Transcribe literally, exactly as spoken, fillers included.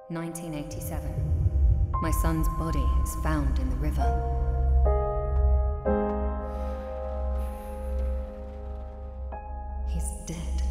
nineteen eighty-seven. My son's body is found in the river. He's dead.